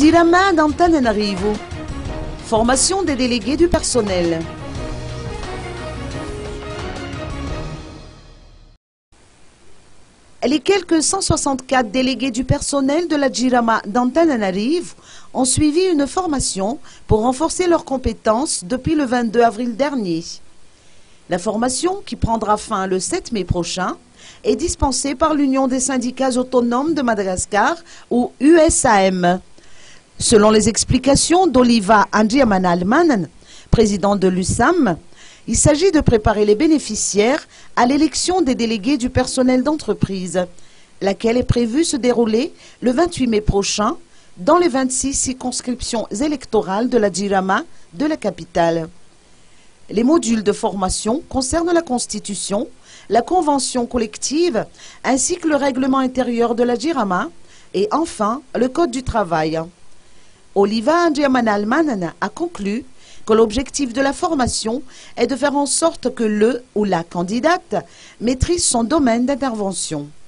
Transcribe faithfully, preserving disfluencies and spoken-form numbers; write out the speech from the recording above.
Jirama d'Antananarivo. Formation des délégués du personnel. Les quelques cent soixante-quatre délégués du personnel de la Jirama d'Antananarivo ont suivi une formation pour renforcer leurs compétences depuis le vingt-deux avril dernier. La formation, qui prendra fin le sept mai prochain, est dispensée par l'Union des syndicats autonomes de Madagascar, ou U S A M. Selon les explications d'Oliva Andriamanalman, président de l'U S A M, il s'agit de préparer les bénéficiaires à l'élection des délégués du personnel d'entreprise, laquelle est prévue se dérouler le vingt-huit mai prochain dans les vingt-six circonscriptions électorales de la Jirama de la capitale. Les modules de formation concernent la Constitution, la Convention collective, ainsi que le règlement intérieur de la Jirama et enfin le Code du travail. Oliva Andriamanalman a conclu que l'objectif de la formation est de faire en sorte que le ou la candidate maîtrise son domaine d'intervention.